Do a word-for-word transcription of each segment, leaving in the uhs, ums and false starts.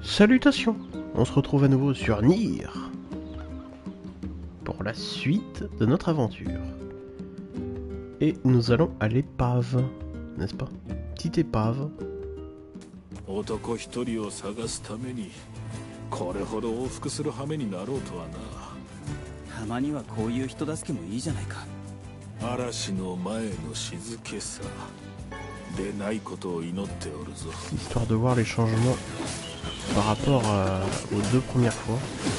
Salutations, on se retrouve à nouveau sur Nier pour la suite de notre aventure. Et nous allons à l'épave, n'est-ce pas? Petite épave. 男一人を探すためにこれほど往復する羽目になろうとはな。 たまにはこういう人助けもいいじゃないか。 嵐の前の静けさでないことを祈っておるぞ。 Histoire de voir les changements par rapport à, aux deux premières fois.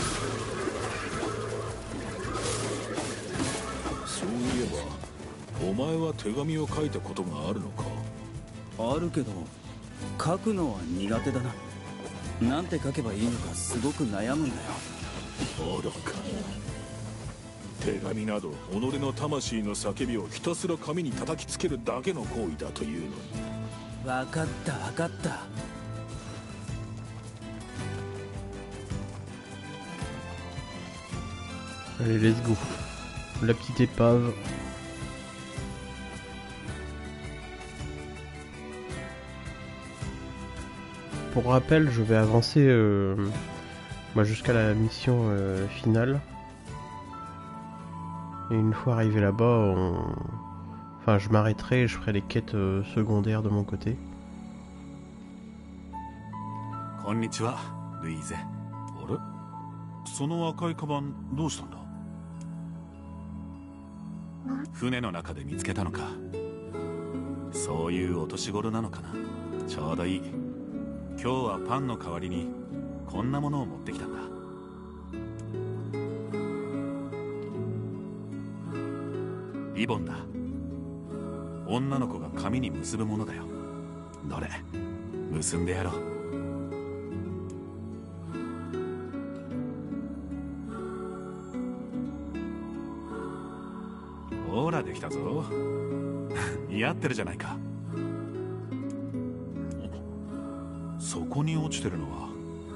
そういえばお前は手紙を書いたことがあるのか？ あるけど書くのは苦手だな。なんて書けばいいのかすごく悩むんだよ。 愚か。手紙など己の魂の叫びをひたすら紙に叩きつけるだけの行為だというのに。 分かった分かった。 Allez, let's go. La petite épave. Pour rappel, je vais avancer euh, bah, jusqu'à la mission euh, finale. Et une fois arrivé là-bas, on... enfin, je m'arrêterai et je ferai les quêtes euh, secondaires de mon côté. Konnichiwa, Louise. あれ？その赤いカバンどうしたんだ？ 船の中で見つけたのか。そういうお年頃なのかな。ちょうどいい。今日はパンの代わりにこんなものを持ってきたんだ。リボンだ。女の子が髪に結ぶものだよ。どれ、結んでやろう。ほらできたぞ。似合ってるじゃないか。 そこに落ちてるのは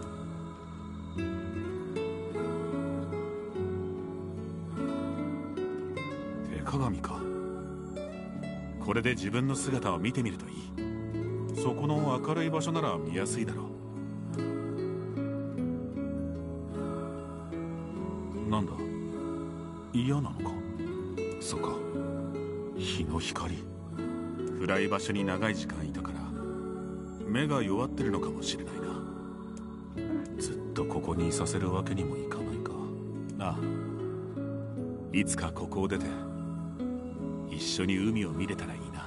手鏡か。これで自分の姿を見てみるといい。 そこの明るい場所なら見やすいだろう。なんだ、嫌なのか？ そっか、日の光。暗い場所に長い時間いたから目が弱ってるのかもしれないな。ずっとここにいさせるわけにもいかないか。ああ、いつかここを出て一緒に海を見れたらいいな。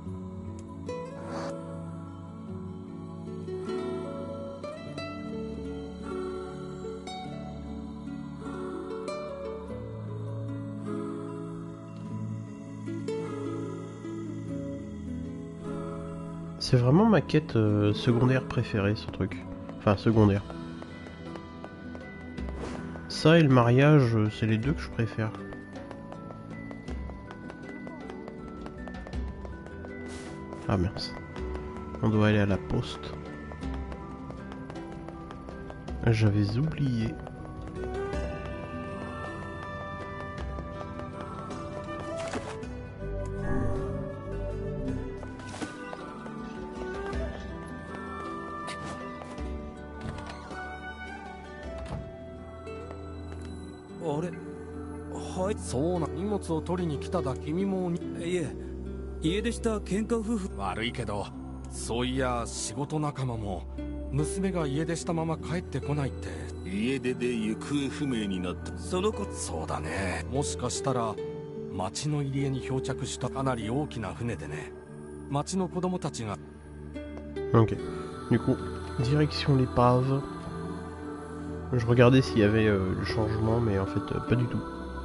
C'est vraiment ma quête euh, secondaire préférée, ce truc. Enfin, secondaire. Ça et le mariage, euh, c'est les deux que je préfère. Ah mince. On doit aller à la poste. J'avais oublié. Ouais. そうな荷物を取りに来ただ。君もにいえ、家出した喧嘩夫婦。 悪いけど、そういや仕事仲間も娘が家出したまま帰ってこないって。 家出で行方不明になった。 その子。 そうだね。もしかしたら町の入り江に漂着したかなり大きな船でね。町の子供たちが。 Ok. Du coup, direction l'épave. Je regardais s'il y avait euh, le changement, mais en fait, euh, pas du tout.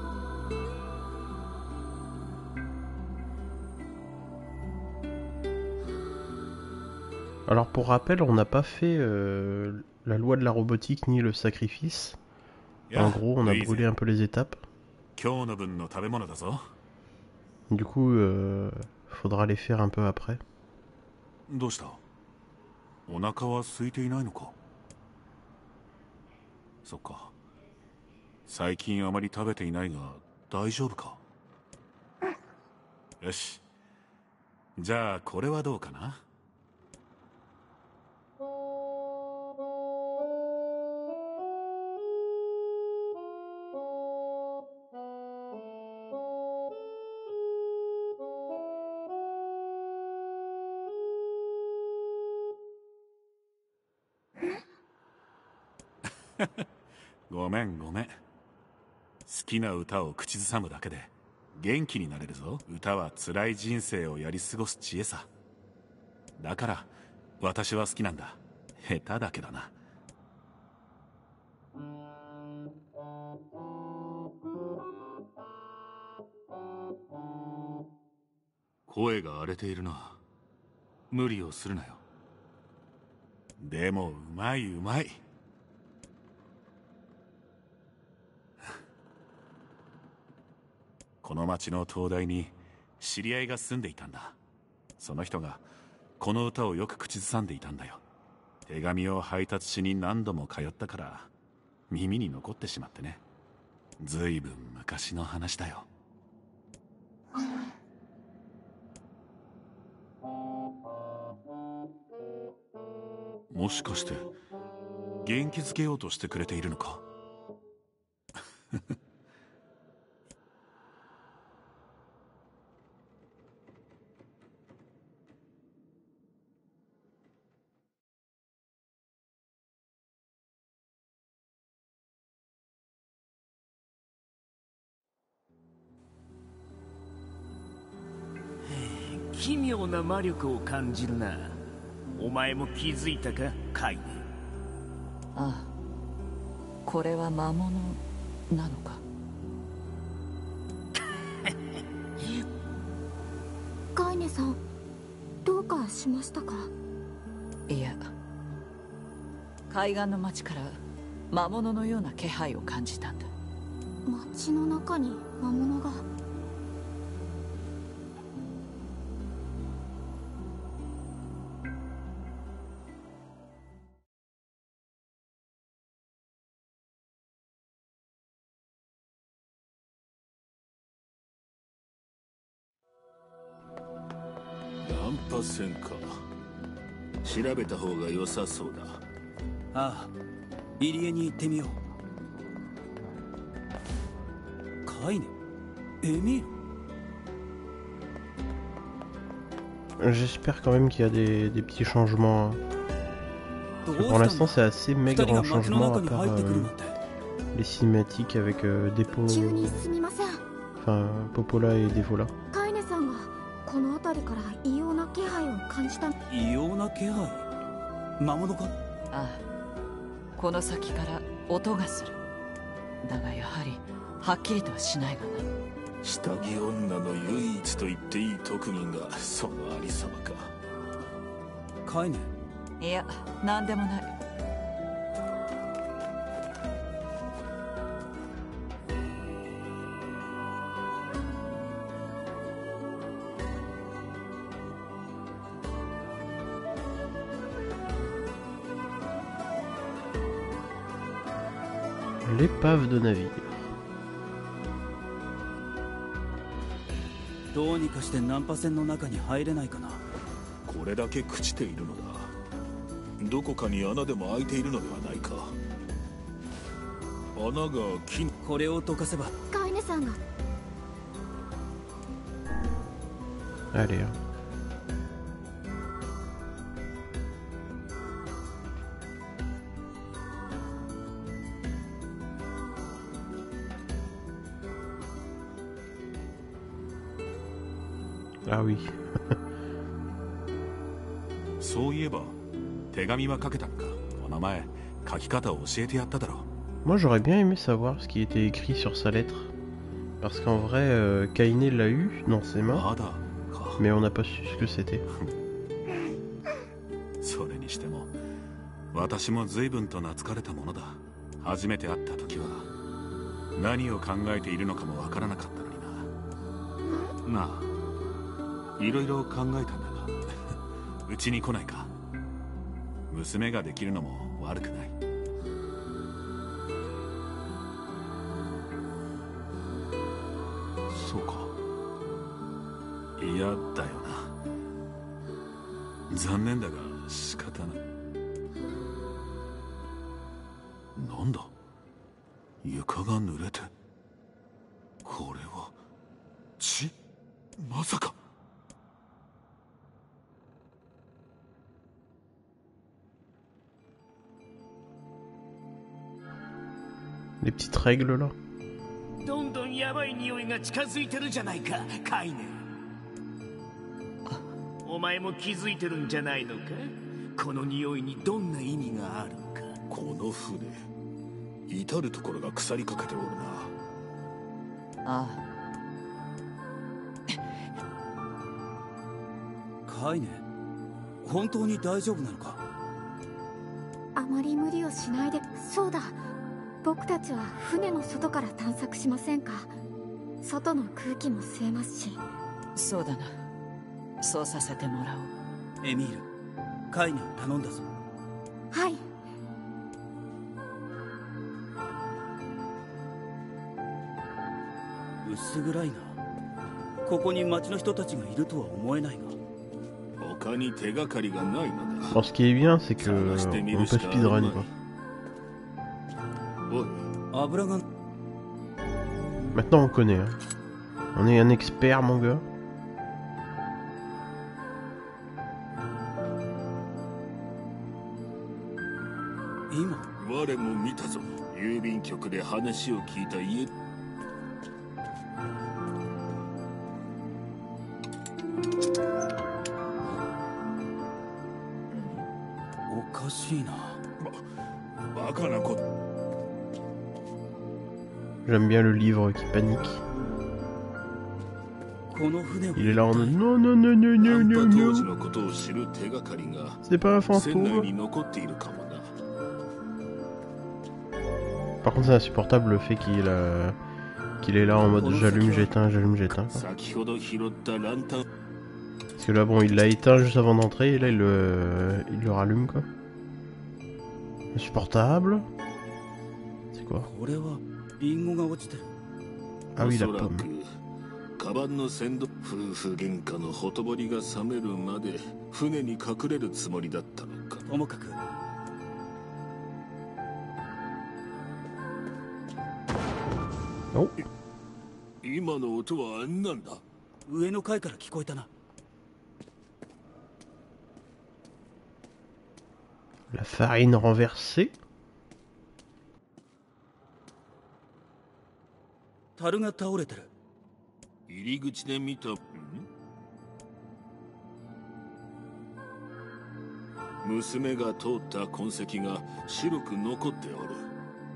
Alors pour rappel, on n'a pas fait euh, la loi de la robotique ni le sacrifice. En gros, on a brûlé un peu les étapes. Du coup, euh, faudra les faire un peu après. どうした？お腹は空いていないのか？そっか。最近あまり食べていないが大丈夫か？よし。じゃあこれはどうかな？ ごめんごめん。好きな歌を口ずさむだけで元気になれるぞ。歌は辛い人生をやり過ごす知恵さ。だから私は好きなんだ。下手だけどな。声が荒れているな。無理をするなよ。でもうまいうまい。この町の灯台に知り合いが住んでいたんだ。その人がこの歌をよく口ずさんでいたんだよ。手紙を配達しに何度も通ったから耳に残ってしまってね。ずいぶん昔の話だよ。もしかして元気づけようとしてくれているのか？ 奇妙な魔力を感じるな。お前も気づいたか、カイネ。 ああ、これは魔物なのか。 カイネさん、どうかしましたか？ いや、海岸の町から魔物のような気配を感じたんだ。 町の中に魔物が。 難破船か。調べた方が良さそうだ。 ああ、入江に行ってみよう。カイネ、エミール。 J'espère quand même qu'il y a des, des petits changements. Hein. Parce que pour l'instant, c'est assez maigre en changement, à part euh, les cinématiques avec euh, Depo, enfin Popola et Devola. この辺りから異様な気配を感じた。 異様な気配？魔物か？ ああ、この先から音がする。だがやはりはっきりとはしないがな。 下着女の唯一と言っていい特技がそのありさまか。 カイネ？ いや、なんでもない。 L'épave de navire. どうにかして難破船の中に入れないかな。 これだけ朽ちているのだ。どこかに穴でも開いているのではないか。穴が金。 これを溶かせば。 カイネさんが。 Allez. Ah oui. そういえば手紙は書けたのか。この前書き方を教えてやっただろう。 Moi j'aurais bien aimé savoir ce qui était écrit sur sa lettre. Parce qu'en vrai, euh, Kaine l'a eu dans ses mains, mais on n'a pas su ce que c'était. それにしても私も随分と懐かれたものだ。初めて会った時は何を考えているのかもわからなかったのにな。なあ、いろいろ考えたんだがうちに来ないか。娘ができるのも悪くない。そうか、嫌だよな。残念だが仕方ない。なんだ、床が濡れて。これは血？まさか。 Les petites règles là. どんどんやばい匂いが近づいてるじゃないか、カイネ。お前も気づいてるんじゃないのか？この匂いにどんな意味があるか。 この船、至る所が腐りかけておるな。 ああ。カイネ、本当に大丈夫なのか？ あまり無理をしないで。そうだ、僕たちは船の外から探索しませんか？外の空気も吸えますし。 そうだな、そうさせてもらおう。 エミール、カイネを頼んだぞ。 はい。 薄暗いな。ここに町の人たちがいるとは思えないが。 他に手がかりがないのだ。 Alors ce qui est bien c'est que on peut speedrun quoi. Maintenant on connaît hein. On est un expert mon gars. 我も見たぞ。郵便局で話を聞いた家。 おかしいな。 ば、バカなこと。 J'aime bien le livre qui panique. この船を Il est là en non non non non non non non. 当時のことを知る手がかりが C'est pas un 船内 fantôme. に残っているかもな。 Par contre c'est insupportable le fait qu'il euh, qu'il est là en mode j'allume, j'éteins, j'allume, j'éteins. Quoi. 先ほど拾ったランタン。 Parce que là bon il l'a éteint juste avant d'entrer et là il le, il le rallume quoi. Insupportable. C'est quoi? Ah oui la pomme. カバンの鮮度、夫婦喧嘩のほとぼりが冷めるまで船に隠れるつもりだったのか。 ともかくお、 今の音は何だ？ 上の階から聞こえたな。 La farine renversée. 樽が倒れてる。 入り口で見た。ん？娘が通った痕跡が白く残っておる。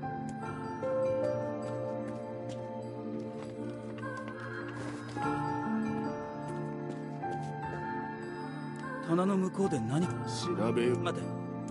棚の向こうで何か調べよ。 待て。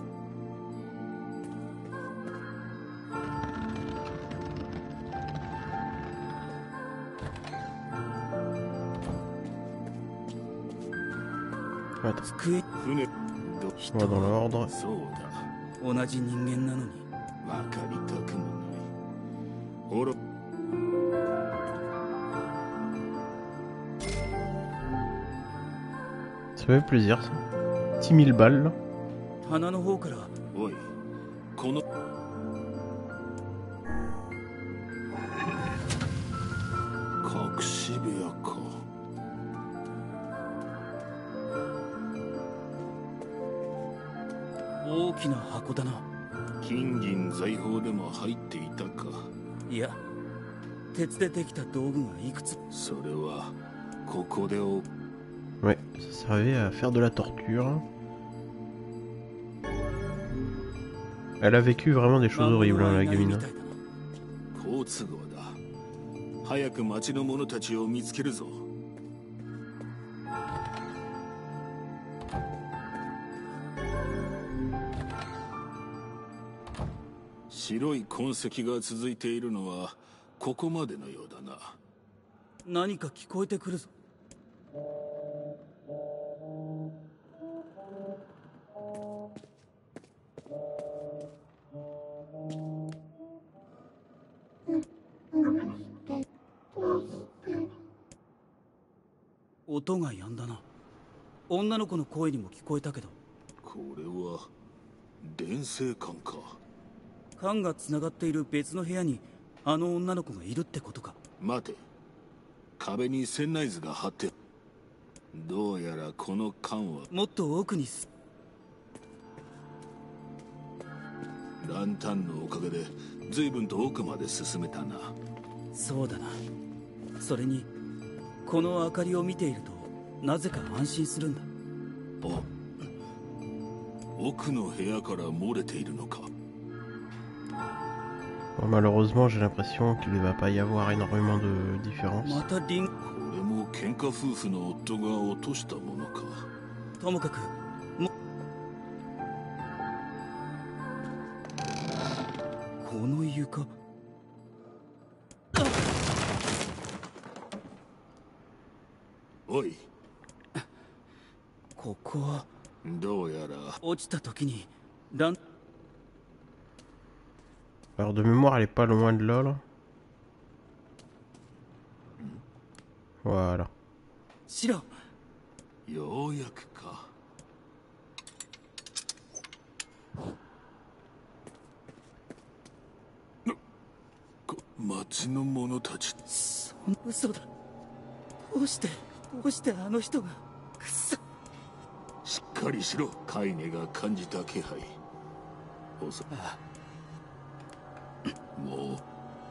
机。 船。 On va dans l'ordre. そうだ。 同じ人間なのに。 わかりたくもない。ほら。 Ça fait plaisir ça. dix mille balles là. 鼻の方から。 おい、この。隠し部屋か。 大きな箱だな。 金銀財宝でも入っていたか。 いや、鉄でできた道具がいくつ。 それはここでお。 Ouais, ça servait à faire de la torture. Elle a vécu vraiment des choses horribles, hein, la gamine. 好都合だ。早く町の者たちを見つけるぞ。白い痕跡が続いているのはここまでのようだな。 何か聞こえてくるぞ。音が止んだな。女の子の声にも聞こえたけど。 これは電声管か。 管がつながっている別の部屋にあの女の子がいるってことか。 待て、壁に船内図が貼って。どうやらこの管はもっと奥にす。 ランタンのおかげで随分と奥まで進めたな。 そうだな。それにこの明かりを見ているとなぜか安心するんだ。 あ、奥の部屋から漏れているのか。 Bon, malheureusement, j'ai l'impression qu'il ne va pas y avoir énormément de différence. またリン。 これも喧嘩夫婦の夫が落としたものか。 ともかくもこの床。 おい、 ここはどうやら落ちた時にラン。 Alors de mémoire, elle est pas loin de là, là. Voilà. シロ。 ようやくか。こ町の者たち。 そんな嘘だ。どうしてどうしてあの人が。くそ。 しっかりしろ。カイネが感じた気配。おそああ。 もう。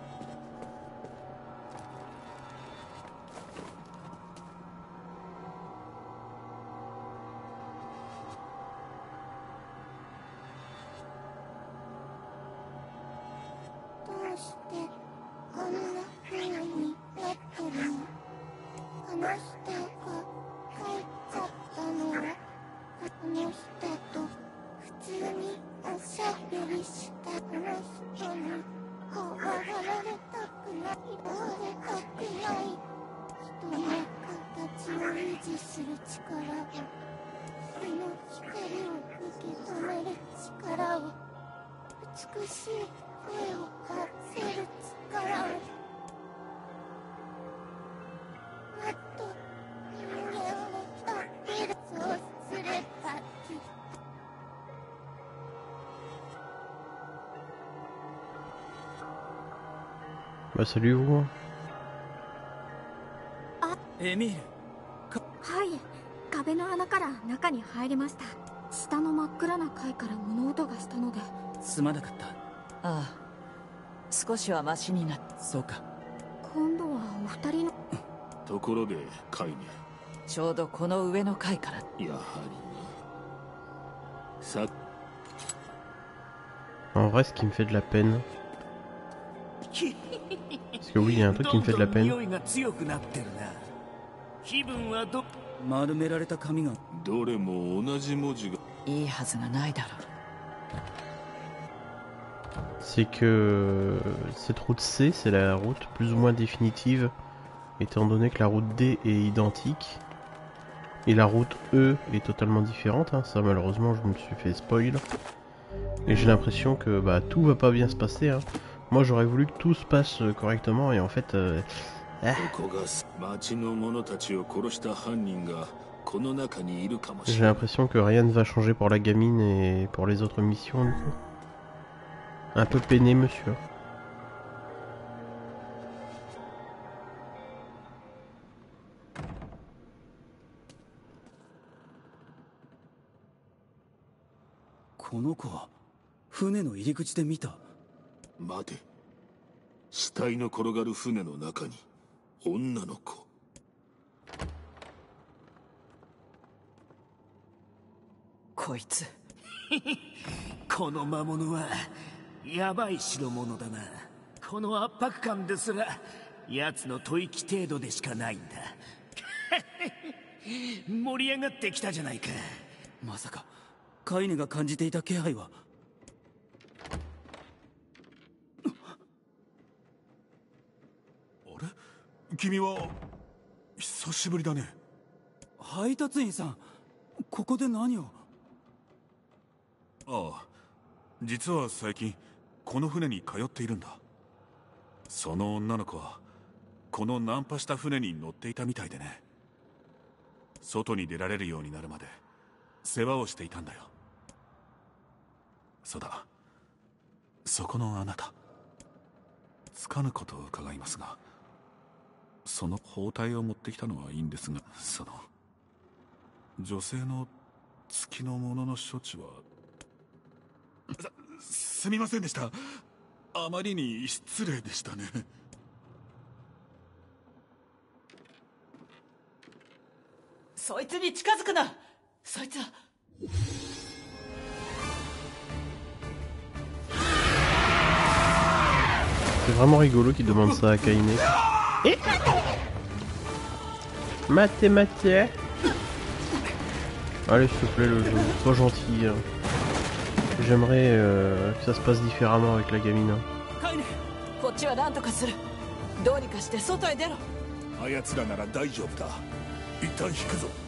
どうしてこんな風になってるの？あの人が帰っちゃったのはあの人と普通におしゃべりしたあの人に怖がられたくない、言われたくない。人の形を維持する力を、その光を受け止める力を、美しい声を発せる力を、もっと人間を助ける、そうすればきっと。 Bah salut vous. エミール。 はい、壁の穴から中に入りました。下の真っ暗な階から物音がしたので。 すまなかった。ああ、少しはマシになった。 そうか。 今度はお二人の。 ところでカイネ。 ちょうどこの上の階から。 やはりな。さ。 En vrai, ce qui me fait de la peine. Parce que oui, il y a un truc qui me fait de la peine. 丸められた紙が。 どれも同じ文字が。 いいはずがないだろう。 C'est que cette route C, c'est la route plus ou moins définitive, étant donné que la route D est identique. Et la route E est totalement différente, hein. Ça malheureusement je me suis fait spoil. Et j'ai l'impression que bah, tout va pas bien se passer, hein. Moi j'aurais voulu que tout se passe correctement et en fait... Euh... Ah. J'ai l'impression que rien ne va changer pour la gamine et pour les autres missions du coup. Un peu peiné monsieur. Konoko, 船の入り口で見た。 待て。死体の転がる船の中に女の子。 こいつこの魔物はヤバい代物だな。この圧迫感ですら奴の吐息程度でしかないんだ。盛り上がってきたじゃないか。 まさかカイネが感じていた気配は。 あれ、君は久しぶりだね。 配達員さん、ここで何を。 ああ、実は最近この船に通っているんだ。その女の子はこのナンパした船に乗っていたみたいでね。外に出られるようになるまで世話をしていたんだよ。そうだ、そこのあなた、つかぬことを伺いますが、その包帯を持ってきたのはいいんですが、その女性の月のものの処置は。さすみませんでした。あまりに失礼でしたね。 そいつに近づくな。そいつは C'est vraiment rigolo qu'il demande ça à Kaine. Eh Maté, maté. Allez, s'il te plaît, le jeu, sois gentil. J'aimerais euh, que ça se passe différemment avec la gamine. こっちは何とかする。どうにかして外へ出ろ。 あやつらなら大丈夫だ。一旦引くぞ。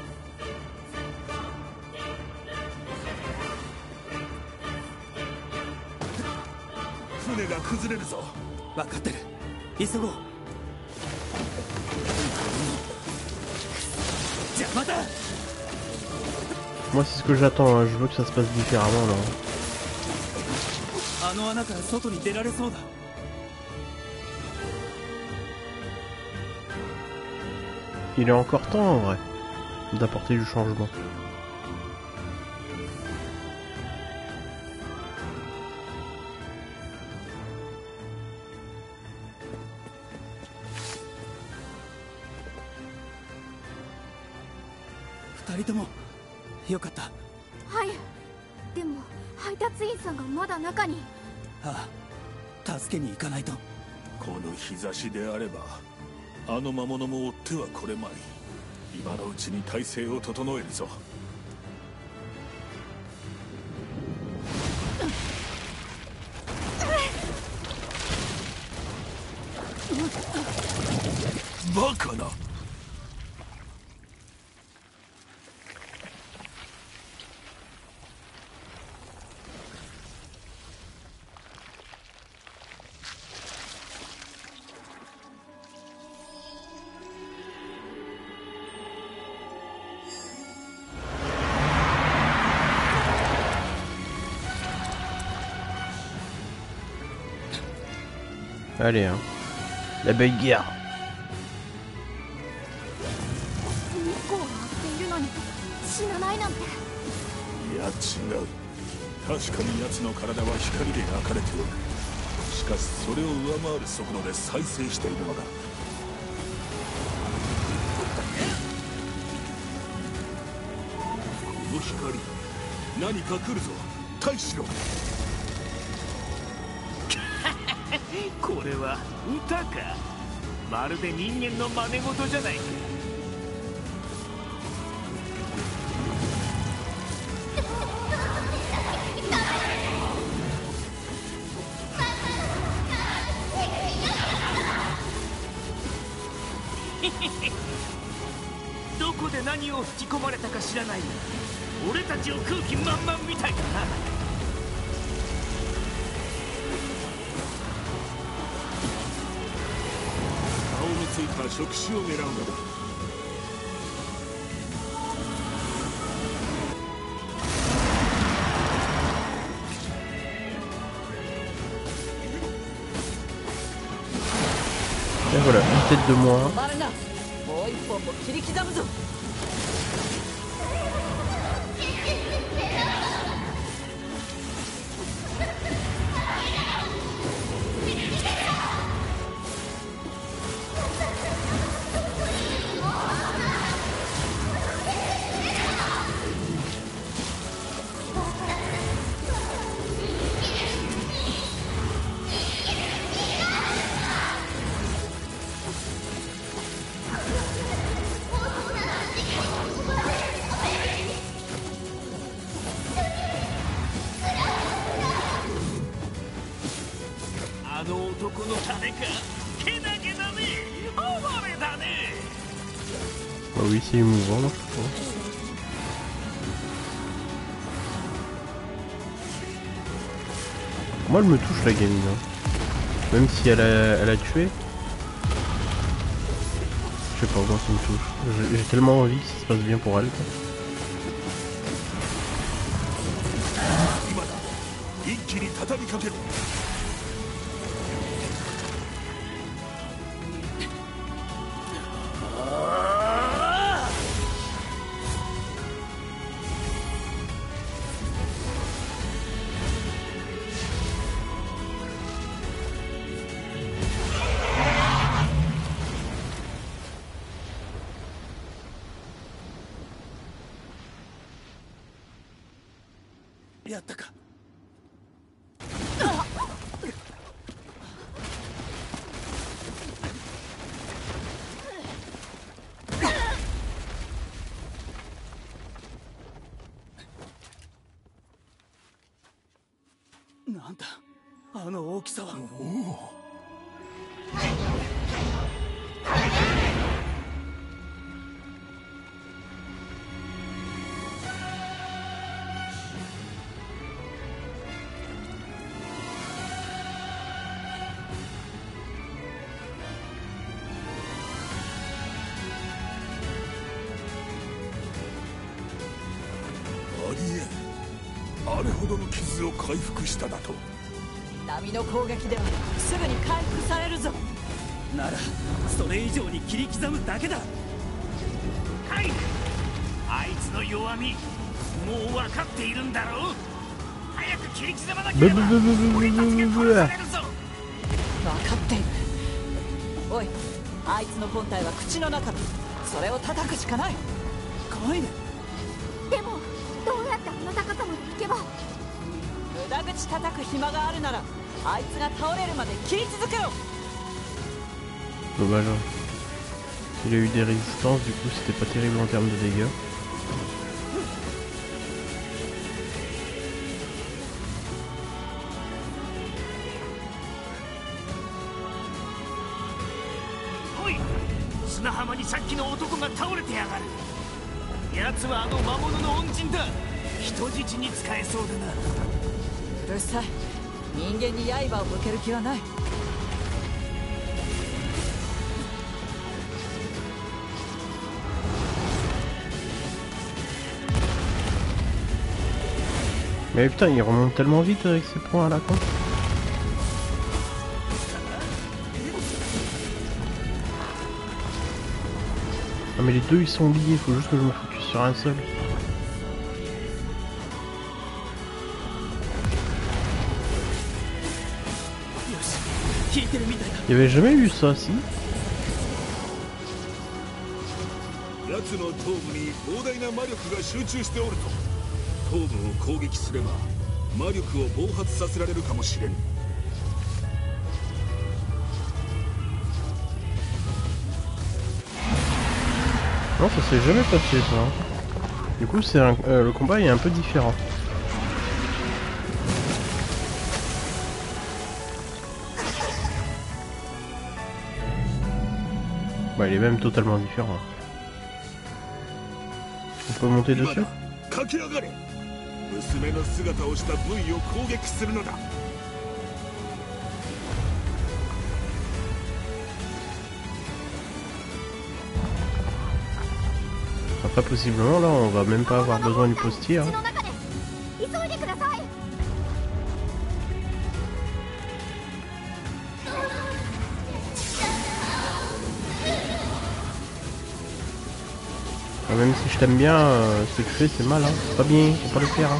船が崩れるぞ。 分かってる。急ごう。邪魔だ。 Moi c'est ce que j'attends, hein. Je veux que ça se passe différemment là. あの穴から外に出られそうだ。 Il est encore temps en vrai d'apporter du changement. 二人ともよかった。 はい。でも配達員さんがまだ中に。 ああ、助けに行かないと。 この日差しであればあの魔物も追ってはこれまい。今のうちに体勢を整えるぞ。バカな。 Allez, hein. La belle guerre. いや違う。確かに奴の体は光で焼かれておる。しかしそれを上回る速度で再生しているのだ。この光、何か来るぞ。退しろ。 これは歌か。まるで人間の真似事じゃないか。どこで何を吹き込まれたか知らない。俺たちを空気満々みたいだな。 ついた触手を狙うのだ。 Et voilà, une tête de moins. もう一本も切り刻むぞ。 あの男の種か。けなげだね。哀れだね。 Bah oui, c'est émouvant, non, je pense. Moi, elle me touche la gamine, hein. Même si elle a, elle a tué. Je sais pas, moi ça me touche. J'ai tellement envie que ça se passe bien pour elle, quoi. 一気に畳みかける。 であったか。なんだあの大きさは。おお。 あれほどの傷を回復しただと。 波の攻撃ではすぐに回復されるぞ。 ならそれ以上に切り刻むだけだ。 はい、あいつの弱みもう分かっているんだろう。早く切り刻まなければ俺たちが殺されるぞ。 分かっている。おい、あいつの本体は口の中だ。それを叩くしかない。 カイネ。 でもどうやってあの高さまで行けば。 無駄口叩く暇があるならあいつが倒れるまで切り続けろ。 Dommage. Il a eu des résistances, du coup c'était pas terrible en termes de dégâts. おい、砂浜にさっきの男が倒れてやがる。奴はあの魔物の恩人だ。人質に使えそうだな。 うるさい。人間に刃を向ける気はない。 Mais putain, il remonte tellement vite avec ses points à la con. Ah mais les deux ils sont liés, faut juste que je me focus sur un seul. Il y avait jamais eu ça, si? 奴の頭部に膨大な魔力が集中しておると。頭部を攻撃すれば魔力を暴発させられるかもしれん。 Non, ça s'est jamais passé ça. Du coup, c'est un... euh, le combat est un peu différent. Bah, il est même totalement différent. On peut monter dessus? 駆け上がれ。娘の姿をした V を攻撃するのだ。 Après, possiblement, là, on va même pas avoir besoin du postier. Hein. Même si je t'aime bien, euh, ce que tu fais, c'est mal. Hein. C'est pas bien, faut pas le faire. Hein.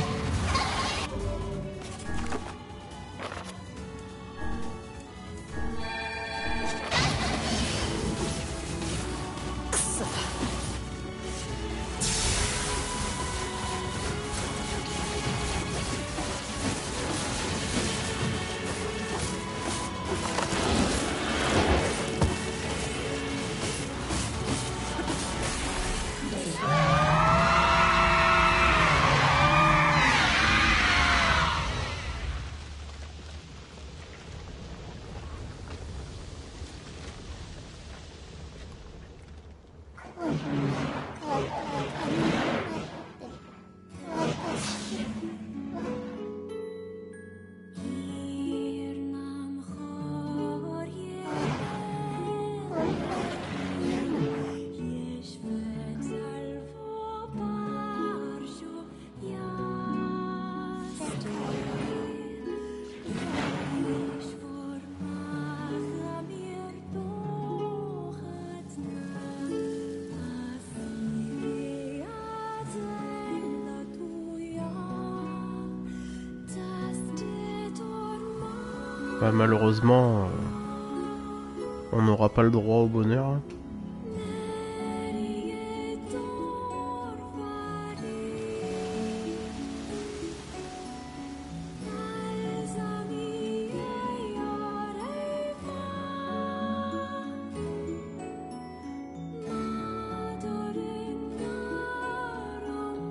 Bah, malheureusement, euh, on n'aura pas le droit au bonheur. Hein.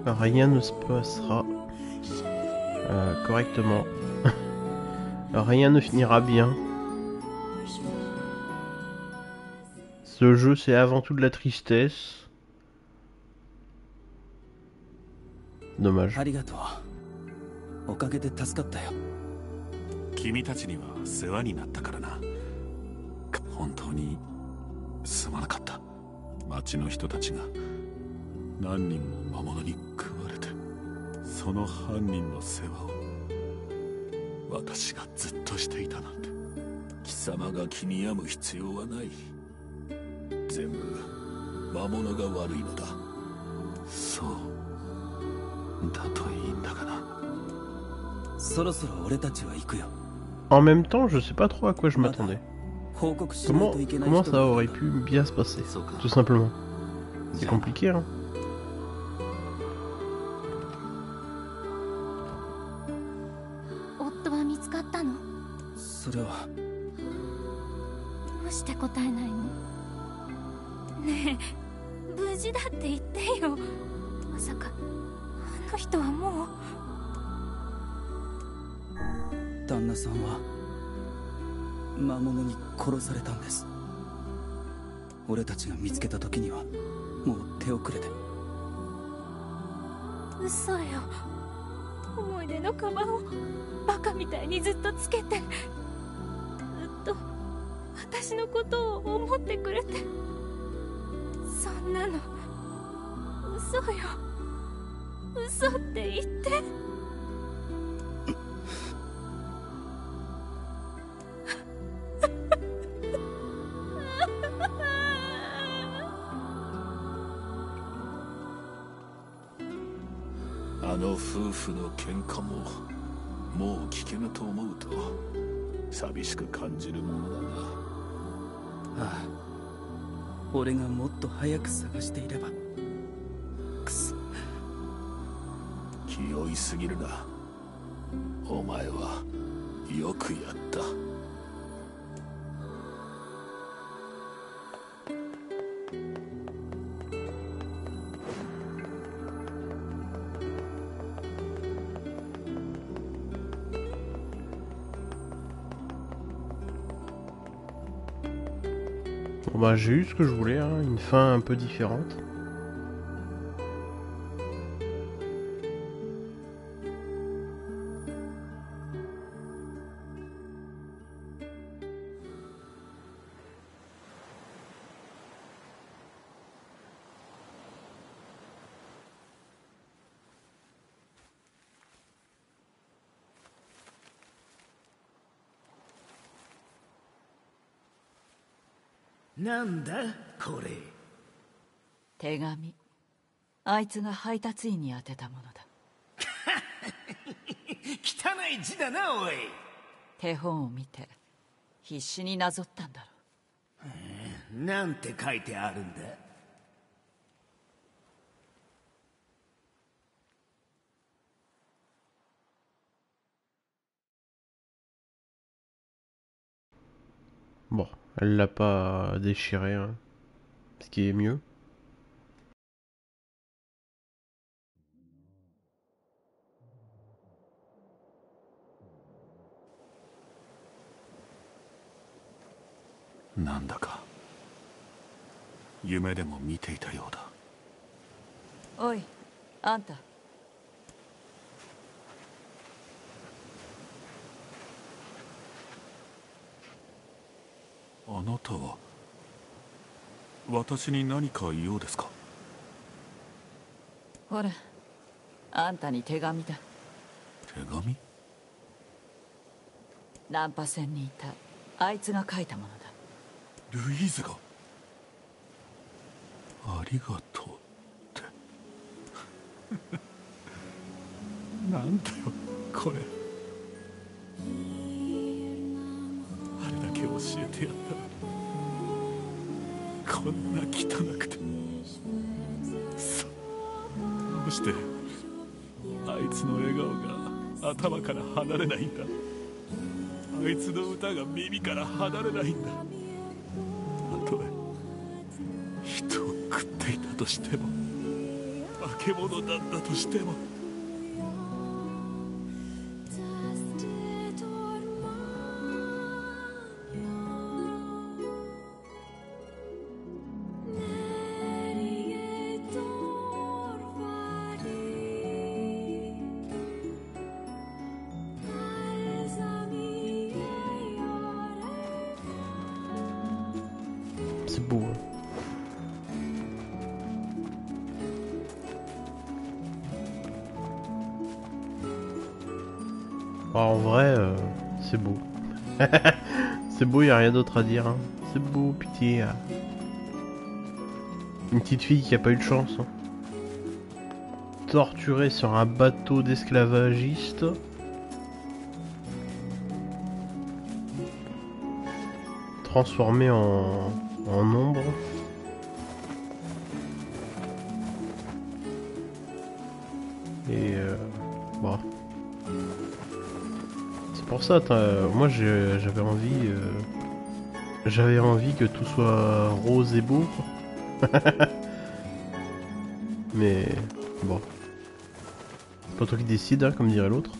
rien ne se passera euh, correctement. Rien ne finira bien. Ce jeu, c'est avant tout de la tristesse. Dommage. おかげで助かったよ。 君たちには世話になったからな。本当にすまなかった。町の人たちが何人も魔物に食われて、その犯人の世話を私がずっとしていたなんて。 貴様が気に病む必要はない。全部魔物が悪いのだ。 そうだといいんだがな。 そろそろ俺たちは行くよ。 En même temps, je sais pas trop à quoi je m'attendais. Comment, comment ça aurait pu bien se passer, tout simplement. C'est compliqué, hein. 夫は見つかったの？ それは。 どうして答えないの？ねえ、無事だって言ってよ。まさかあの人はもう。 旦那さんは魔物に殺されたんです。俺たちが見つけた時にはもう手遅れで。 嘘よ。思い出のカバンをバカみたいにずっとつけて、ずっと私のことを思ってくれて。そんなの嘘よ。嘘って言って。 あの夫婦の喧嘩ももう聞けぬと思うと寂しく感じるものだな。 ああ、俺がもっと早く探していれば。くそ、 気負いすぎるな。お前はよくやった。 Bon bah j'ai eu ce que je voulais, hein, une fin un peu différente. « なんだこれ。 手紙。あいつが配達員に宛てたものだ。 汚い字だな、おい。 手本を見て必死になぞったんだろう。なんて書いてあるんだ。 Bon, elle l'a pas déchiré, hein, ce qui est mieux. Nandaka. 夢でも見ていたようだ。 おい、あんた。 あなたは私に何か言おうですか？ ほら、あんたに手紙だ。 手紙？ ナンパ船にいたあいつが書いたものだ。 ルイーズがありがとうってなんだよこれ。あれだけ教えてやったこんな汚くて。そどうしてあいつの笑顔が頭から離れないんだ。あいつの歌が耳から離れないんだ。たとえ人を食っていたとしても負け物なんだとしても。 C'est beau. Alors, en vrai, euh, c'est beau. C'est beau, y a rien d'autre à dire. Hein. C'est beau, pitié. Une petite fille qui a pas eu de chance. Hein. Torturée sur un bateau d'esclavagistes. Transformée en, en ombre. Et euh, bon. C'est pour ça, moi j'avais envie, euh, j'avais envie que tout soit rose et beau. Mais bon, c'est pas toi qui décide, hein, comme dirait l'autre.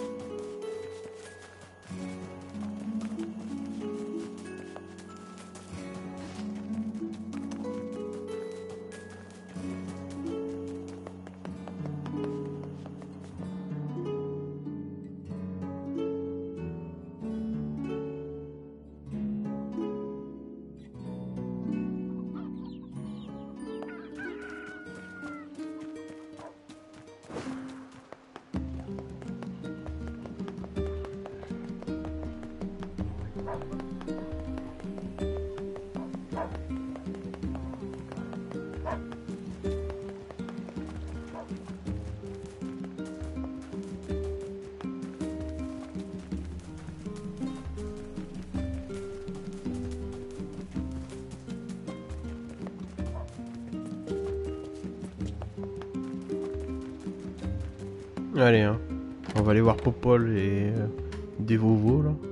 Allez, hein. On va aller voir Popol et euh, des Vovos là.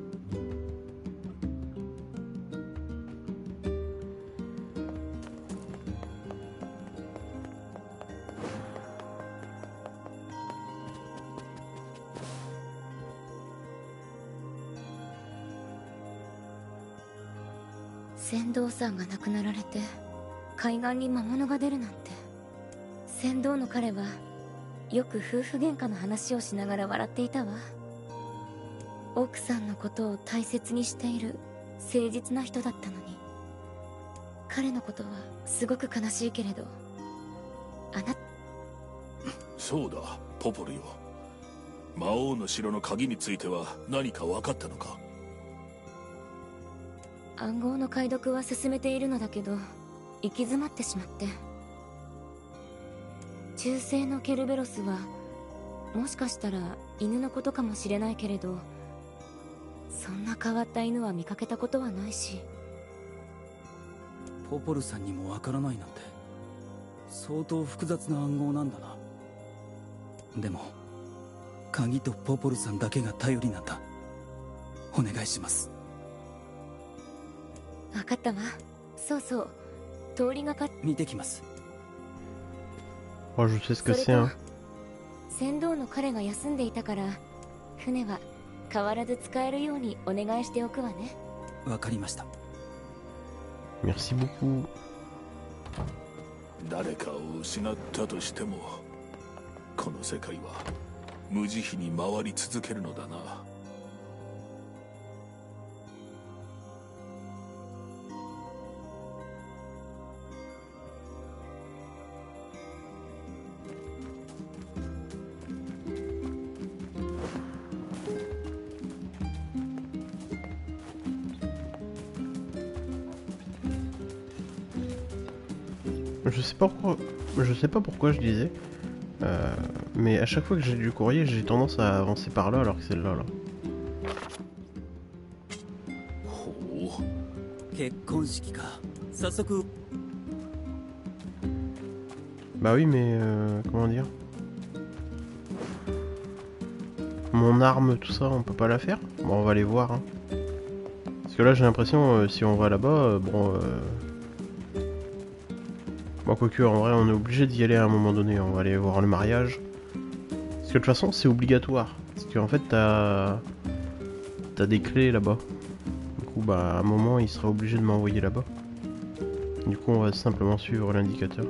船頭さんが亡くなられて海岸に魔物が出るなんて。船頭の彼はよく夫婦喧嘩の話をしながら笑っていたわ。奥さんのことを大切にしている誠実な人だったのに。彼のことはすごく悲しいけれど、あなそうだ、ポポルよ。魔王の城の鍵については何か分かったのか？ 暗号の解読は進めているのだけど、行き詰まってしまって。中世のケルベロスはもしかしたら犬のことかもしれないけれど、そんな変わった犬は見かけたことはないし。 ポポルさんにもわからないなんて相当複雑な暗号なんだな。でも鍵とポポルさんだけが頼りなんだ。お願いします。 分かったわ。そうそう、通りがか見てきます。 Oh, je sais ce que c'est, hein. 船頭の彼が休んでいたから、船は変わらず使えるようにお願いしておくわね。 わかりました。 Merci beaucoup. 誰かを失ったとしても、この世界は無慈悲に回り続けるのだな。 Je sais pas pourquoi, je sais pas pourquoi je disais, euh, mais à chaque fois que j'ai du courrier, j'ai tendance à avancer par là alors que c'est là là. Bah oui, mais euh, comment dire, mon arme, tout ça, on peut pas la faire. Bon, on va aller voir. Hein. Parce que là, j'ai l'impression, euh, si on va là-bas, euh, bon. Euh... Bon, quoique, en vrai, on est obligé d'y aller à un moment donné. On va aller voir le mariage. Parce que de toute façon, c'est obligatoire. Parce qu'en fait, t'as... T'as des clés là-bas. Du coup, bah, à un moment, il sera obligé de m'envoyer là-bas. Du coup, on va simplement suivre l'indicateur.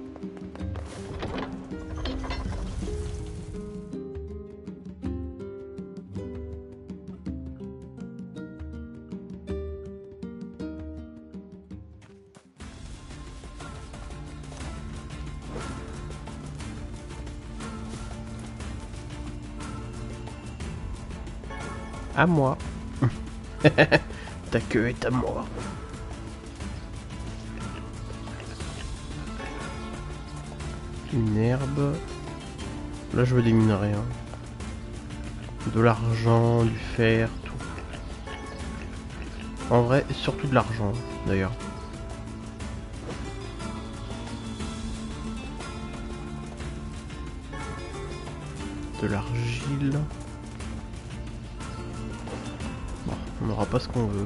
À moi. Ta queue est à moi. Une herbe. Là je veux des minerais. Hein. De l'argent, du fer, tout. En vrai, surtout de l'argent d'ailleurs. De l'argile. Bon, on n'aura pas ce qu'on veut.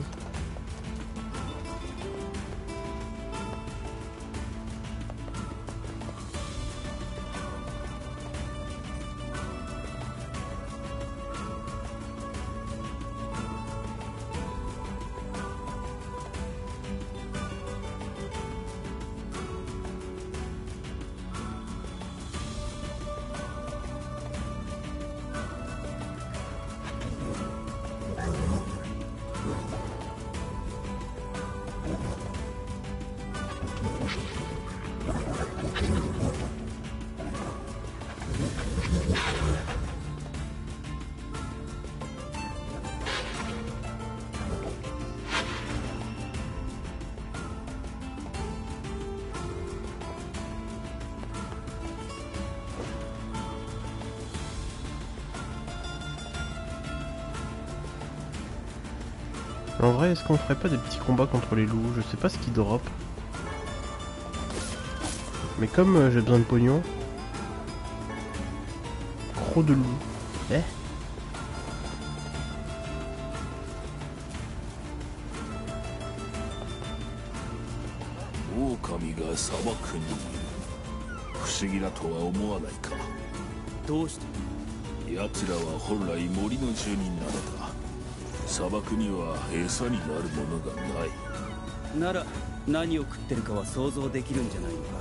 En vrai, est-ce qu'on ferait pas des petits combats contre les loups? Je sais pas ce qu'ils drop. Mais comme euh, j'ai besoin de pognon... Gros de loups. Eh? なら何を食ってるかは想像できるんじゃないのか。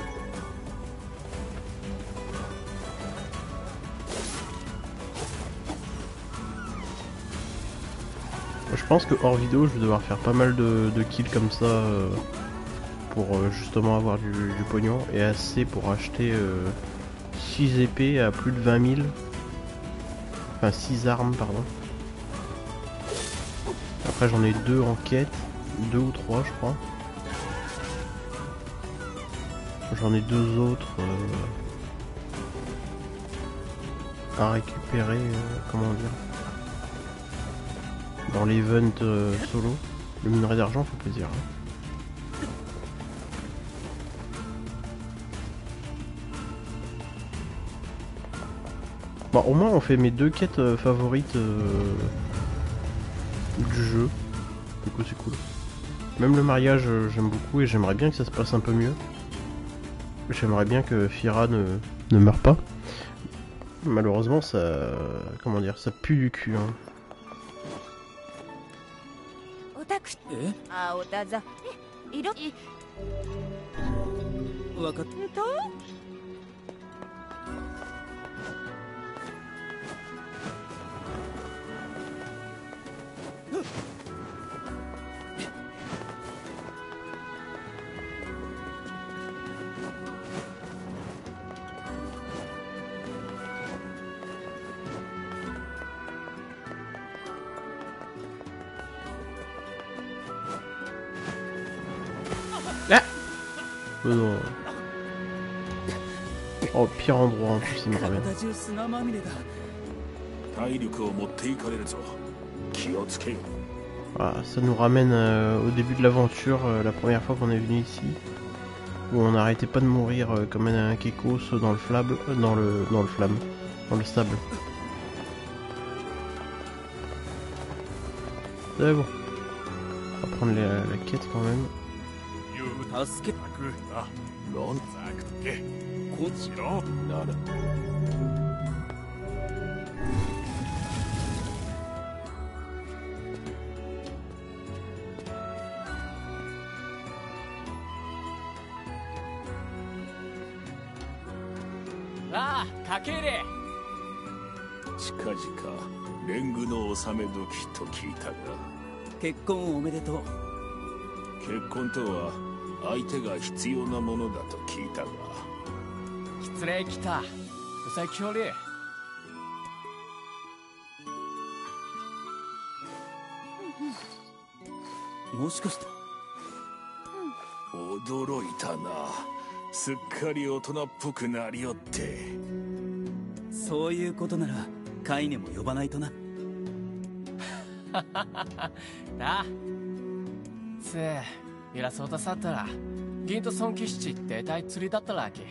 Je pense que hors vidéo, je vais devoir faire pas mal de, de kills comme ça euh, pour euh, justement avoir du, du pognon et assez pour acheter euh, six épées à plus de vingt mille. Enfin six armes, pardon. Après j'en ai deux en quête, deux ou trois je crois. J'en ai deux autres euh, à récupérer, euh, comment dire, dans l'event euh, solo. Le minerai d'argent fait plaisir. Hein. Bon, au moins on fait mes deux quêtes euh, favorites euh, du jeu. Du coup c'est cool. Même le mariage euh, j'aime beaucoup et j'aimerais bien que ça se passe un peu mieux. J'aimerais bien que Fira ne, ne meure pas. Malheureusement ça... comment dire, ça pue du cul hein. Oh non. Oh, pire endroit en plus, il me ramène. Voilà, ça nous ramène euh, au début de l'aventure, euh, la première fois qu'on est venu ici. Où on n'arrêtait pas de mourir euh, comme un, un kekos dans le flab, euh, dans le, dans le flamme, dans le sable. C'est bon. On va prendre la, la quête quand même. なんざくけこちらならああ、かけれ。 近々レングの納め時と聞いたが、 結婚おめでとう。 結婚とは相手が必要なものだと聞いたが。 失礼きた。うさきょり。 もしかして驚いたな。すっかり大人っぽくなりよって。 そういうことならカイネも呼ばないとな。 だつえイラソータサッタラギントソンキシチって大釣りだったらけ。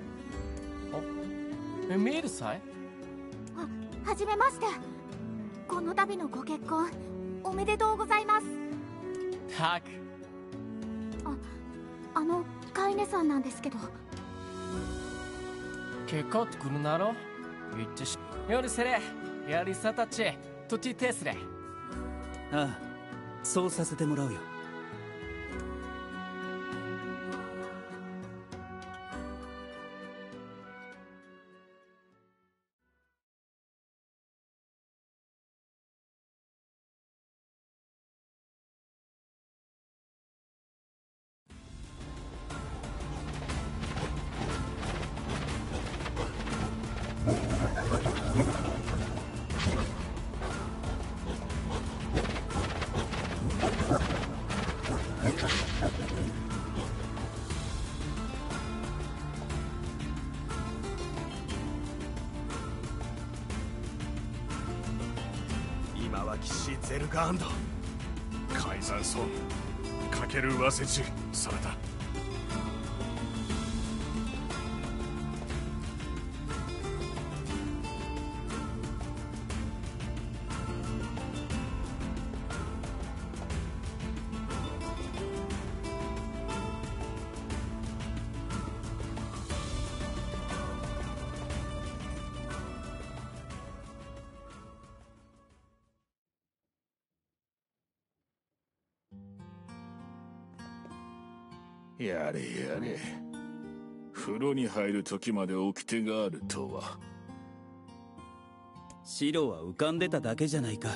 おえ見えるさい。 は、はじめまして。この度のご結婚おめでとうございます。 たくあ、あのカイネさんなんですけど。 結婚ってくるなろ言ってしよりせれやりさたちとちてすれ。 ああ、そうさせてもらうよ。 今は騎士ゼルガーンド改ざんそうかけるわせちされた。やれやれ、風呂に入る時まで掟があるとは。 白は浮かんでただけじゃないか。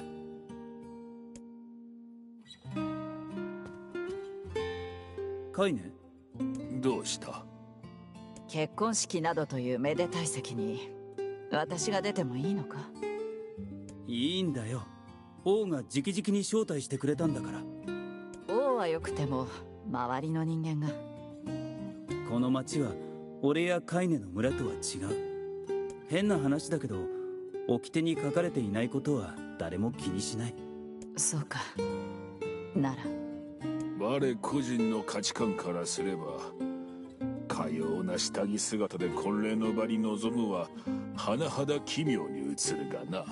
カイネ、 どうした。 結婚式などというめでたい席に私が出てもいいのか。 いいんだよ。王が直々に招待してくれたんだから。 王はよくても周りの人間が。 この町は俺やカイネの村とは違う。変な話だけど掟に書かれていないことは誰も気にしない。 そうか。なら我個人の価値観からすれば、かような下着姿で婚礼の場に臨むは甚だ奇妙に映るがな。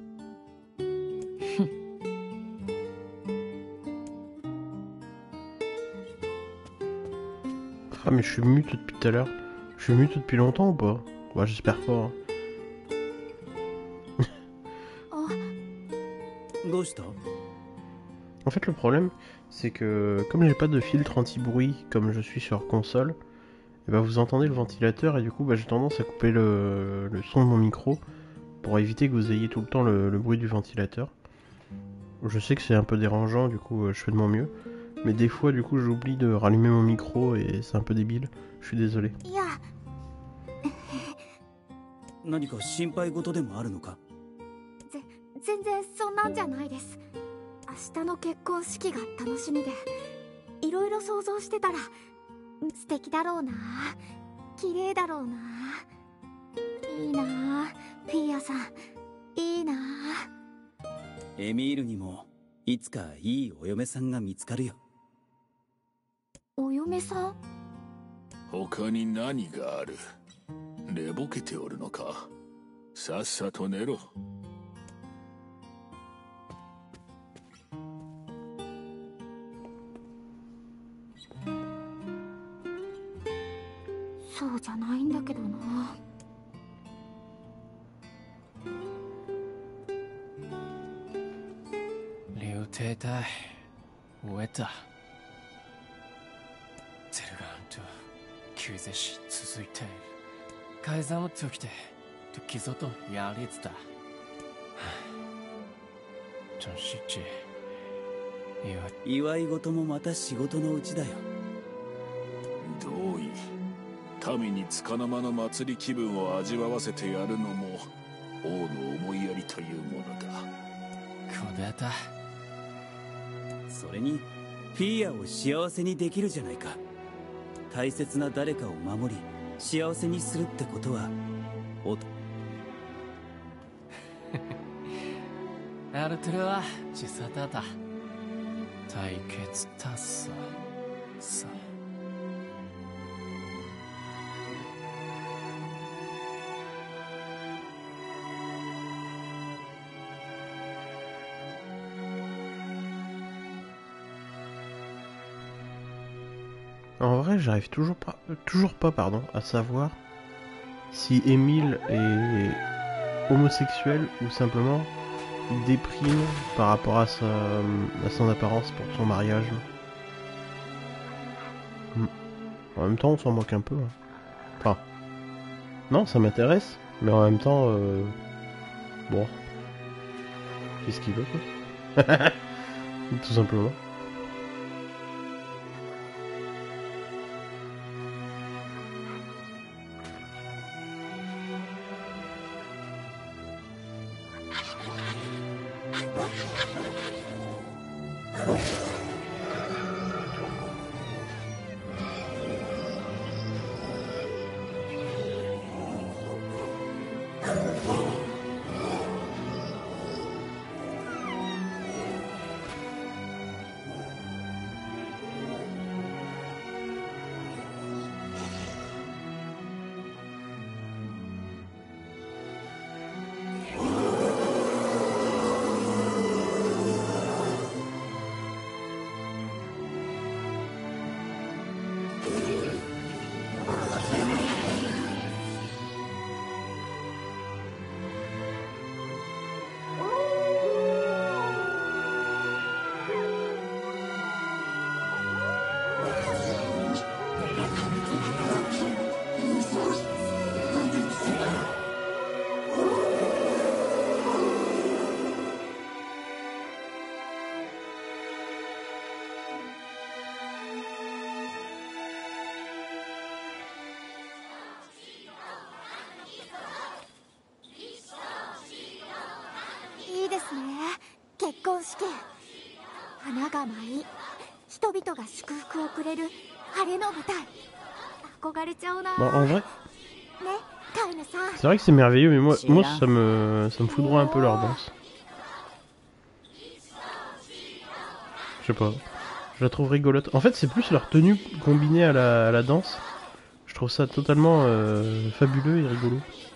Ah mais je suis mute depuis tout à l'heure. Je suis mute depuis longtemps ou pas? Bah j'espère pas. Hein. En fait le problème c'est que comme j'ai pas de filtre anti-bruit comme je suis sur console, et bah vous entendez le ventilateur et du coup bah, j'ai tendance à couper le, le son de mon micro pour éviter que vous ayez tout le temps le, le bruit du ventilateur. Je sais que c'est un peu dérangeant, du coup je fais de mon mieux. Mais des fois, du coup, j'oublie de rallumer mon micro et c'est un peu débile. Je suis désolé. 何か心配事でもあるのか？ ぜ、全然そんなんじゃないです。明日の結婚式が楽しみで、いろいろ想像してたら、素敵だろうな、綺麗だろうな、いいな、フィーアさん、いいな。 エミールにもいつかいいお嫁さんが見つかるよ。 お嫁さん？ 他に何がある？寝ぼけておるのか。さっさと寝ろ。 そうじゃないんだけどな。 竜帝隊終えた。ゼルガンと救世士続いている。改ざんを解きて時ぞとやりつだ。真是这祝い事もまた仕事のうちだよ。 同意。民に束の間の祭り気分を味わわせてやるのも王の思いやりというものだ。 こだた。 それにフィアを幸せにできるじゃないか。大切な誰かを守り幸せにするってことはおアルトゥルは小さだった対決達成さ。 En vrai, j'arrive toujours pas, toujours pas, pardon, à savoir si Émile est homosexuel ou simplement il déprime par rapport à, sa, à son apparence pour son mariage. En même temps, on s'en moque un peu. Hein. Enfin, non, ça m'intéresse, mais en même temps, euh, bon, qu'est-ce qu'il veut, quoi. Tout simplement. Bon, en vrai, c'est vrai que c'est merveilleux, mais moi, moi ça me, ça me foudroie un peu leur danse. Je sais pas, je la trouve rigolote. En fait, c'est plus leur tenue combinée à la, à la danse. Je trouve ça totalement euh, fabuleux et rigolo.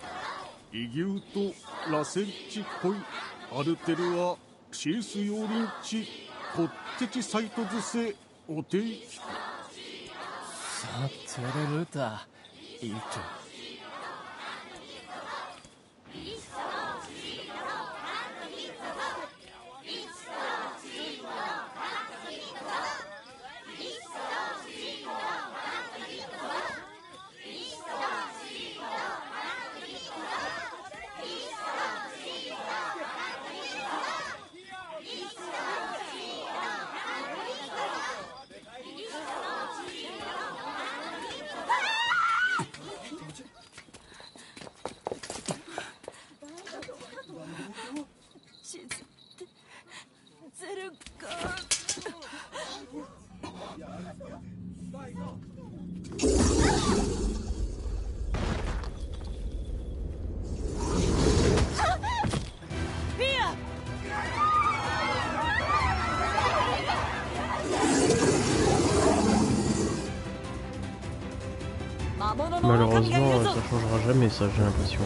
Malheureusement, ça changera jamais, ça, j'ai l'impression.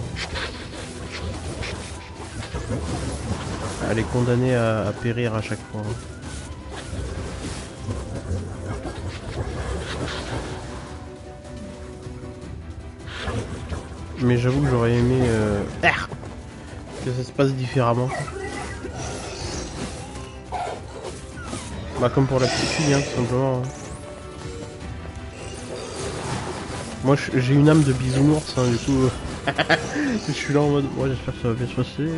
Elle est condamnée à, à périr à chaque fois. Mais j'avoue que j'aurais aimé euh, que ça se passe différemment. Bah comme pour la petite fille, hein, tout simplement. Moi j'ai une âme de bisounours, hein, du coup je suis là en mode, moi j'espère que ça va bien se passer.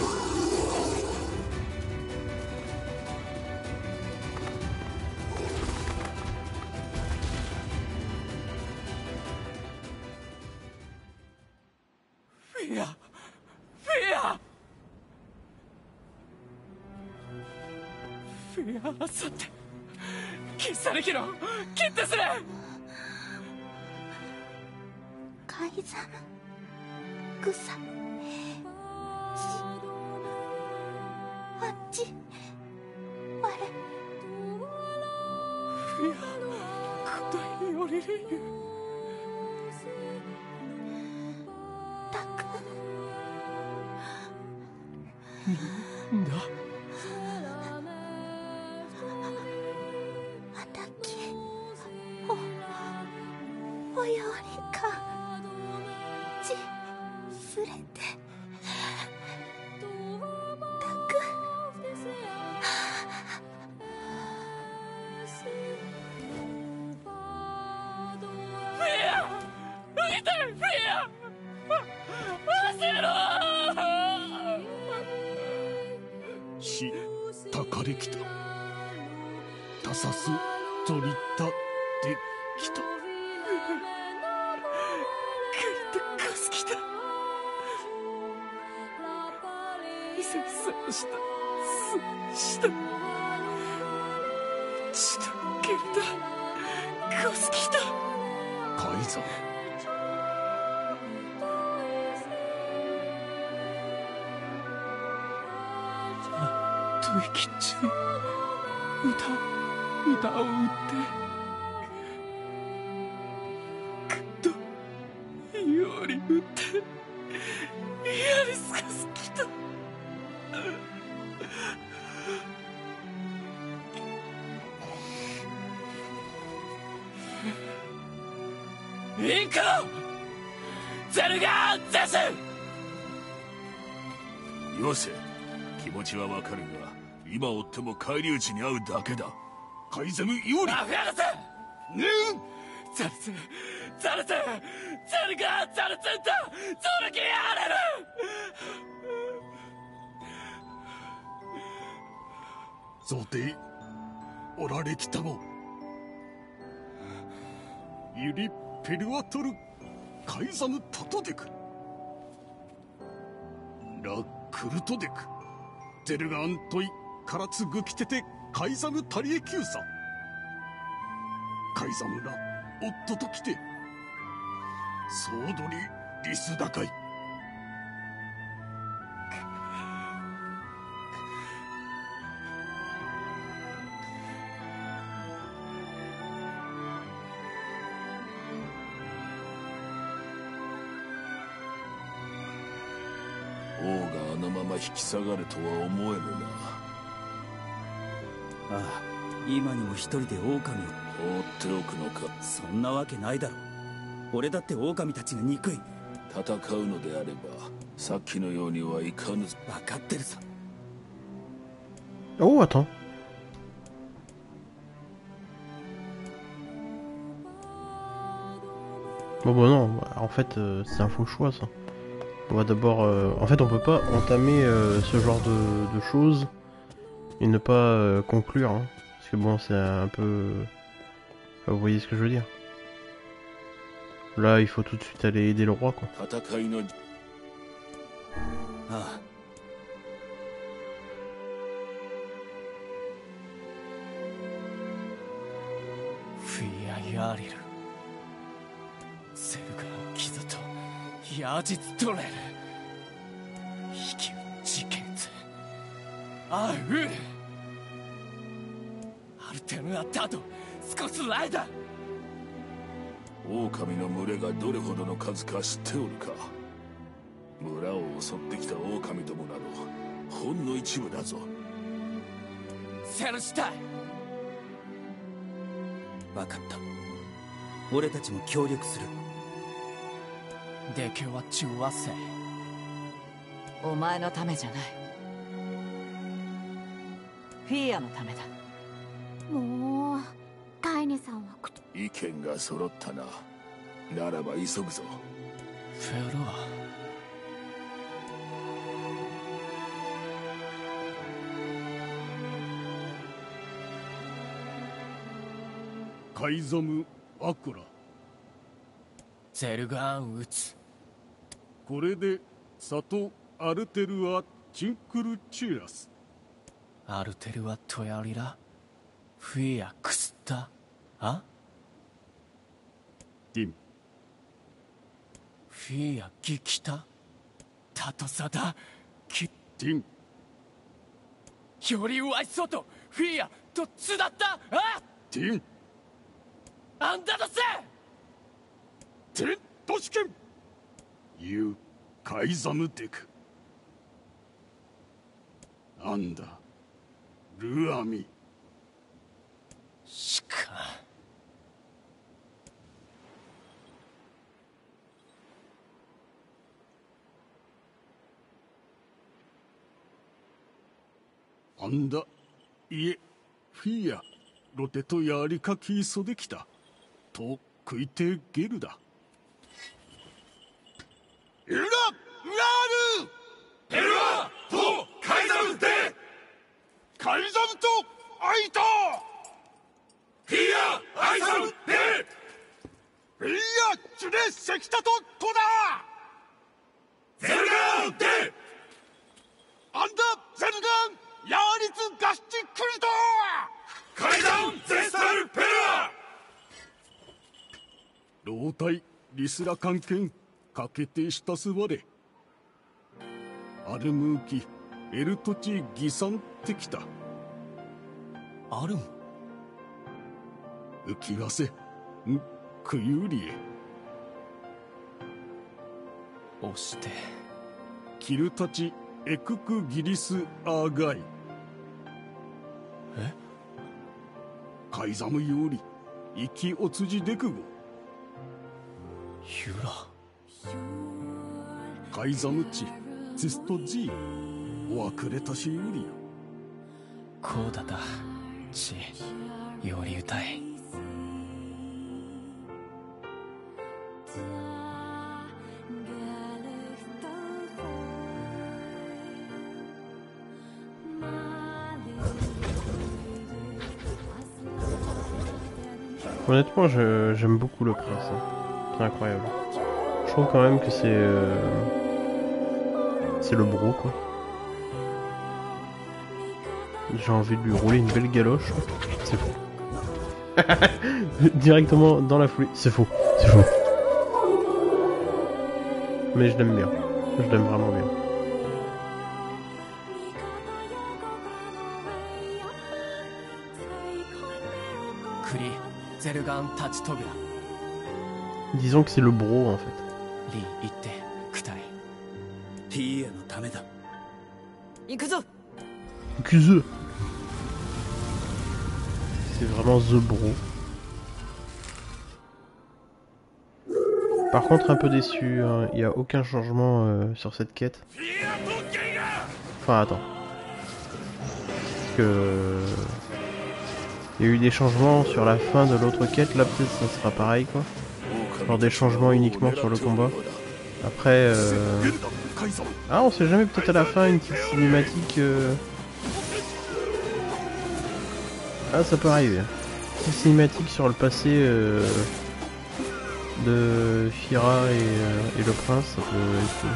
よせ、気持ちはわかるが、今追っても返り討ちに遭うだけだ。カイザムイオリ。アフヤルセ。ねん。ザルセ、ザルセ、ザルガザルセンタ、ゾルキアレル。ゾテイ、オラレキタゴ。ユリペルワトル、カイザムトトデク。ラクルトデク、ゼルガアントイ、カラツグキテテ、カイザムタリエキューサ。カイザムラ、オットと来て、ソードリ、リスダカイ。王があのまま引き下がるとは思えぬな。 ああ、今にも一人で狼を放っておくのか。 そんなわけないだろ。俺だって狼たちが憎い。 戦うのであればさっきのようにはいかぬ。 分かってるさ。 Oh, attends. Bon bah non, en fait euh, c'est un faux choix ça. On va d'abord... Euh, en fait on peut pas entamer euh, ce genre de, de choses et ne pas euh, conclure. Hein, parce que bon c'est un peu... Enfin, vous voyez ce que je veux dire. Là il faut tout de suite aller aider le roi quoi. Ah. Fiyayariru. セルガーキザとヤジツトレル。引き事件図。あう。アルテムアタド少しライダー。 狼の群れがどれほどの数か知っておるか。村を襲ってきた狼どもなどほんの一部だぞ。 セルシュタイ。分かった。俺たちも協力する。 でけは中和せお前のためじゃないフィーアのためだもうカイネさんは意見が揃ったなならば急ぐぞフェロアカイザム・アクラゼルガーン撃つこれでサト・アルテルア・チンクルチュラスアルテルはトヤリラフィアクスタあディンフィアギキタタトサダキディンよりワイソトフィアとツだったあディンアンダドセテントシケンユー・カイザムデクアンダルアミしかアンダいえフィアロテとやりかきそできたと食いてゲルだエルラ・ウラールエルラとカイザムでカイザムとアイタフィア・アイザムでフィア・ジュレ・セキタとトだゼルガンでアンダ・ゼルガンヤーリツ・ガシチ・クリトカイザン・ゼスタル・ペラ老体リスラ関係かけてしたすわれアルムーキエルトチギサンってきたアルム浮きわせんクユリエ押してキルタチエククギリスアーガイえカイザムより生きおつじでくごユラカイザムチツストジーおわくれたしよりよこうだだちより歌い Honnêtement, je, j'aime beaucoup le prince. Hein. C'est incroyable. Je trouve quand même que c'est... Euh, c'est le bro, quoi. J'ai envie de lui rouler une belle galoche. C'est faux. Directement dans la foulée. C'est faux. C'est faux. Mais je l'aime bien. Je l'aime vraiment bien. Disons que c'est le bro en fait. Kuze. C'est vraiment the bro. Par contre un peu déçu, hein. Il n'y a aucun changement euh, sur cette quête. Enfin attends. Parce que... Il y a eu des changements sur la fin de l'autre quête, là peut-être ça sera pareil quoi. Genre des changements uniquement sur le combat. Après... Euh... Ah on sait jamais, peut-être à la fin une petite cinématique... Euh... Ah ça peut arriver. Une petite cinématique sur le passé euh... de Fira et, euh, et le prince, ça peut être cool.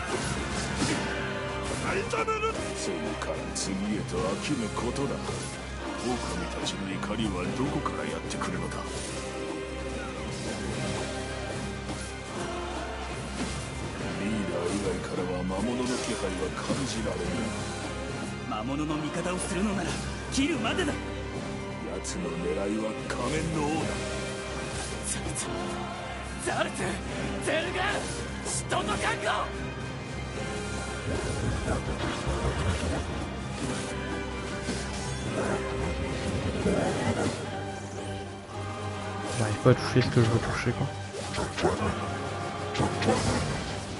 J'arrive pas à toucher ce que je veux toucher quoi.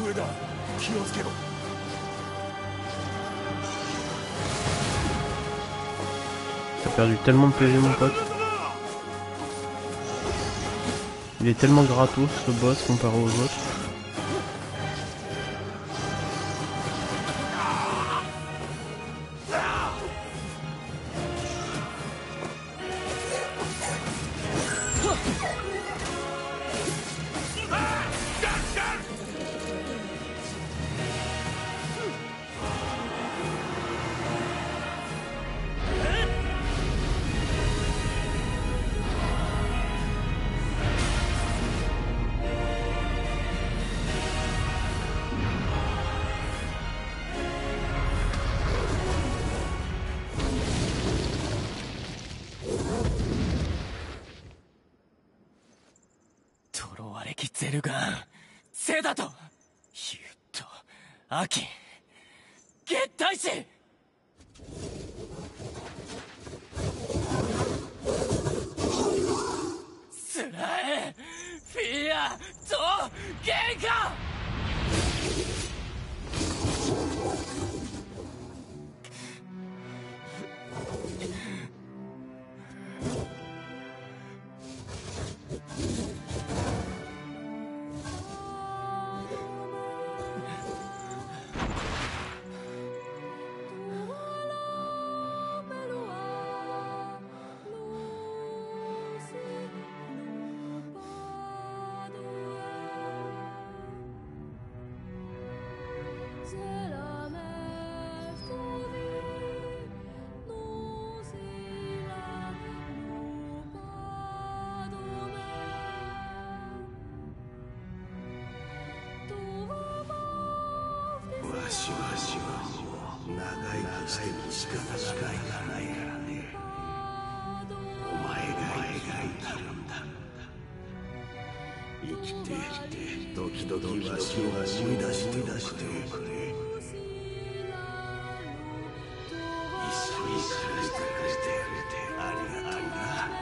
上だ。気をつけろ。 T'as perdu tellement de P V mon pote. Il est tellement gratos ce boss comparé aux autres. ゼルガン、セダと、ユッと、アキン、月体師。スラエ、フィアとゲンカ。 わしはしはもう長生きしても仕方がないからね。お前が生きるんだ。生きて時々わしを思い出しておくれ。一緒に暮らしてくれてありがとうな。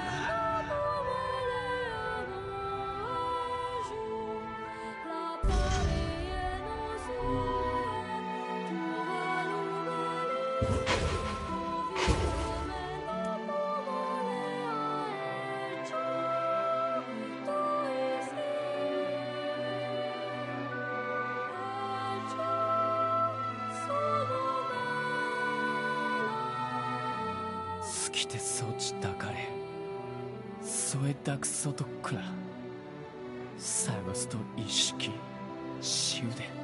好きてそうちだかれ添えたくそとくらサゴスと意識シュで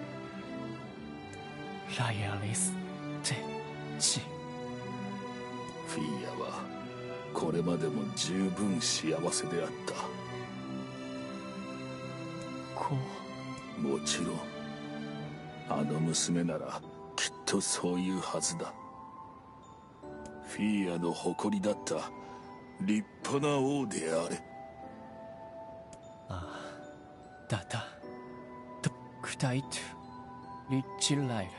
ライアリスってちフィーヤはこれまでも十分幸せであった。 こうもちろんあの娘ならきっとそういうはずだ。フィーヤの誇りだった立派な王であれ。 ああだたとくたいとリッチライル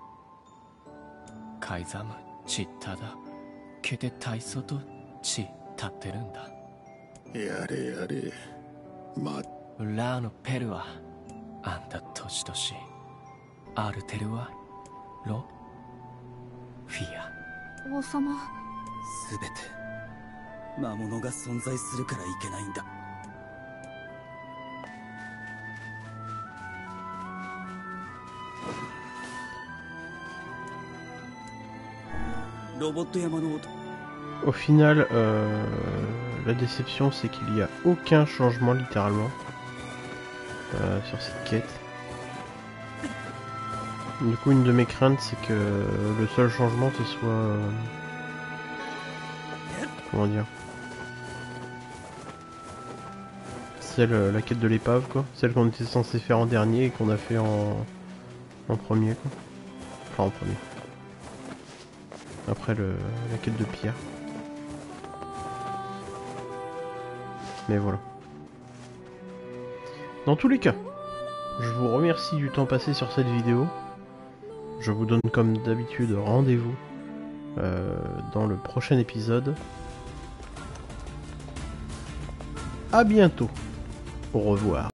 カイザムチッタだけて体操とち立ってるんだ。 やれやれまラーのペルはあんた年々アルテルはロフィア王様。 すべて魔物が存在するからいけないんだ。ロボット山の音。 Au final, euh, la déception c'est qu'il n'y a aucun changement littéralement euh, sur cette quête. Du coup, une de mes craintes c'est que le seul changement ce soit... Euh, comment dire, celle, la quête de l'épave quoi. Celle qu'on était censé faire en dernier et qu'on a fait en, en premier quoi. Enfin en premier. Après le, la quête de pierre. Mais voilà. Dans tous les cas, je vous remercie du temps passé sur cette vidéo. Je vous donne comme d'habitude rendez-vous euh, dans le prochain épisode. A bientôt. Au revoir.